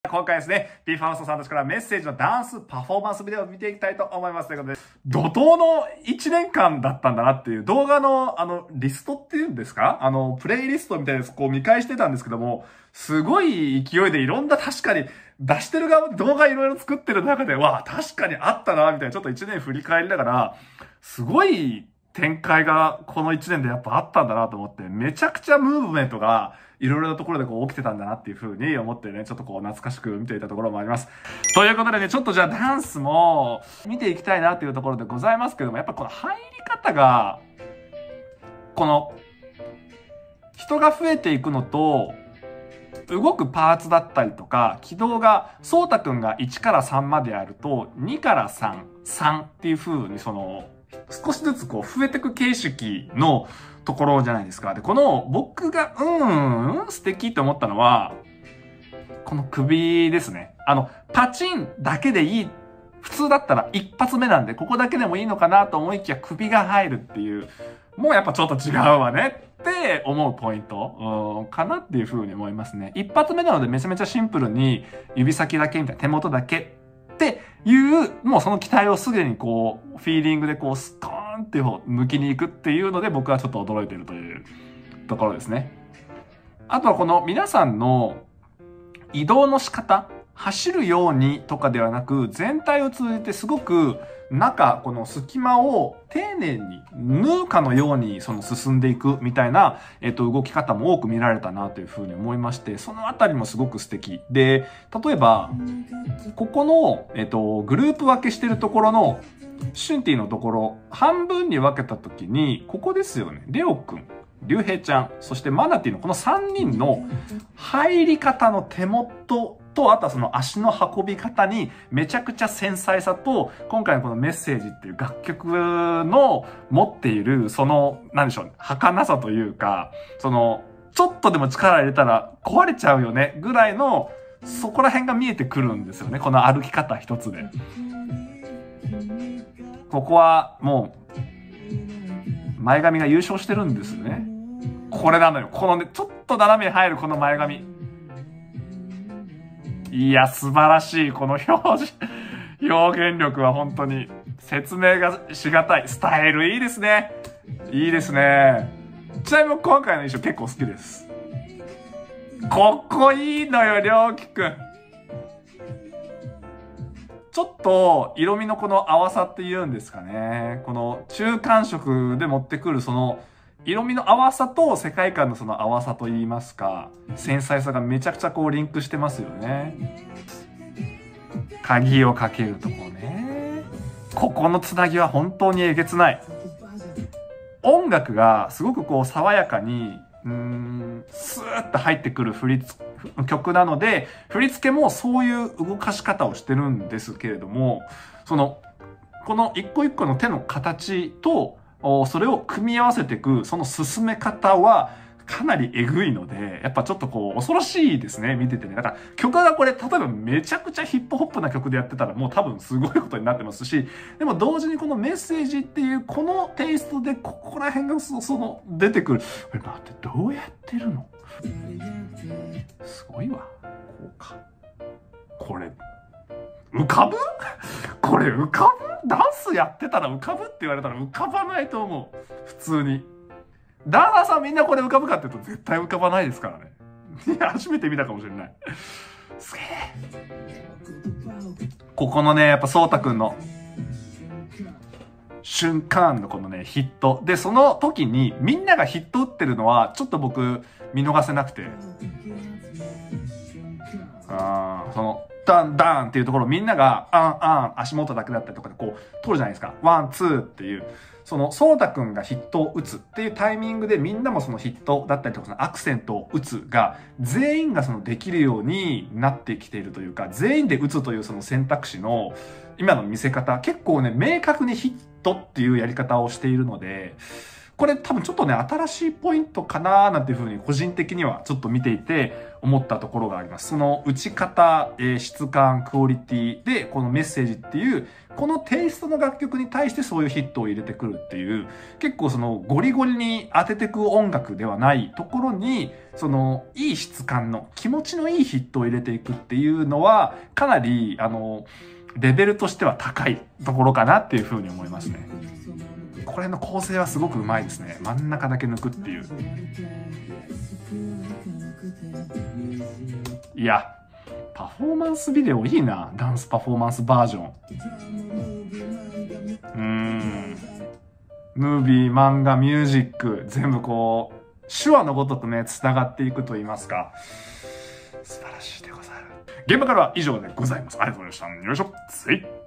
今回ですね、BE:FIRSTさんたちからメッセージのダンスパフォーマンスビデオを見ていきたいと思います。ということで、怒涛の1年間だったんだなっていう動画のリストっていうんですか、プレイリストみたいなやつこう見返してたんですけども、すごい勢いでいろんな確かに出してる側動画いろいろ作ってる中で、わあ、確かにあったな、みたいなちょっと1年振り返りながら、すごい展開がこの1年でやっぱあったんだなと思って、めちゃくちゃムーブメントがいろいろなところでこう起きてたんだなっていう風に思ってね、ちょっとこう懐かしく見ていたところもあります。ということでね、ちょっとじゃあダンスも見ていきたいなっていうところでございますけども、やっぱこの入り方が、この人が増えていくのと、動くパーツだったりとか、軌道が、そうたくんが1から3まであると、2から3、3っていう風に少しずつこう増えていく形式のところじゃないですか。で、この僕が素敵と思ったのは、この首ですね。パチンだけでいい。普通だったら一発目なんで、ここだけでもいいのかなと思いきや首が入るっていう、もうやっぱちょっと違うわねって思うポイント、かなっていう風に思いますね。一発目なのでめちゃめちゃシンプルに指先だけみたいな、手元だけっていう、もうその期待をすでにこう、フィーリングでこう、スコーンって向きに行くっていうので僕はちょっと驚いているというところですね。あとはこの皆さんの移動の仕方、走るようにとかではなく、全体を通じてすごくこの隙間を丁寧に縫うかのように進んでいくみたいな、動き方も多く見られたなというふうに思いまして、そのあたりもすごく素敵。で、例えば、ここの、グループ分けしてるところの、シュンティのところ、半分に分けたときに、ここですよね。レオくん、リュウヘイちゃん、そしてマナティのこの3人の入り方の手元と、あとはその足の運び方にめちゃくちゃ繊細さと、今回のこのメッセージっていう楽曲の持っている、なんでしょう、儚さというか、ちょっとでも力入れたら壊れちゃうよね、ぐらいの、そこら辺が見えてくるんですよね、この歩き方一つで。ここはもう、前髪が優勝してるんですよね。これなのよ。このね、ちょっと斜めに入るこの前髪。いや、素晴らしい。この表現力は本当に説明がしがたい。スタイルいいですね。いいですね。ちなみに今回の衣装結構好きです。ここいいのよ、りょうきくん。ちょっと色味のこの淡さって言うんですかね。この中間色で持ってくる色味の淡さと世界観の淡さと言いますか、繊細さがめちゃくちゃこうリンクしてますよね。鍵をかけるとこね。ここのつなぎは本当にえげつない。音楽がすごくこう爽やかに、スーッと入ってくる曲なので、振り付けもそういう動かし方をしてるんですけれども、この一個一個の手の形と、それを組み合わせていく、その進め方はかなりエグいので、やっぱちょっとこう恐ろしいですね、見ててね。だから曲がこれ、例えばめちゃくちゃヒップホップな曲でやってたらもう多分すごいことになってますし、でも同時にこのメッセージっていうこのテイストでここら辺が出てくる。これ待って、どうやってるの？すごいわ。こうか。これ、浮かぶ？これ浮かぶ？ダンスやってたら浮かぶって言われたら浮かばないと思う。普通に。ダンサーさんみんなこれ浮かぶかって言うと絶対浮かばないですからね。いや、初めて見たかもしれない。すげえ。ここのね、やっぱそうたくんの瞬間のこのね、ヒット。で、その時にみんながヒット打ってるのはちょっと僕見逃せなくて。ダンダンっていうところみんなが足元だけだったりとかでこう取るじゃないですか。ワン、ツーっていう。そうたくんがヒットを打つっていうタイミングでみんなもヒットだったりとかアクセントを打つが全員ができるようになってきているというか、全員で打つという選択肢の今の見せ方、結構ね、明確にヒットっていうやり方をしているので、 これ多分ちょっとね、新しいポイントかななんていうふうに個人的にはちょっと見ていて思ったところがあります。その打ち方、質感、クオリティで、このメッセージっていう、このテイストの楽曲に対してそういうヒットを入れてくるっていう、結構そのゴリゴリに当ててく音楽ではないところに、そのいい質感の気持ちのいいヒットを入れていくっていうのは、かなり、レベルとしては高いところかなっていうふうに思いますね。これの構成はすごくうまいですね。真ん中だけ抜くっていう。いや、パフォーマンスビデオいいな。ダンスパフォーマンスバージョン。ムービー、漫画、ミュージック、全部こう、手話のごとくね、繋がっていくと言いますか。素晴らしいでございます。現場からは以上でございます。ありがとうございました。よいしょ。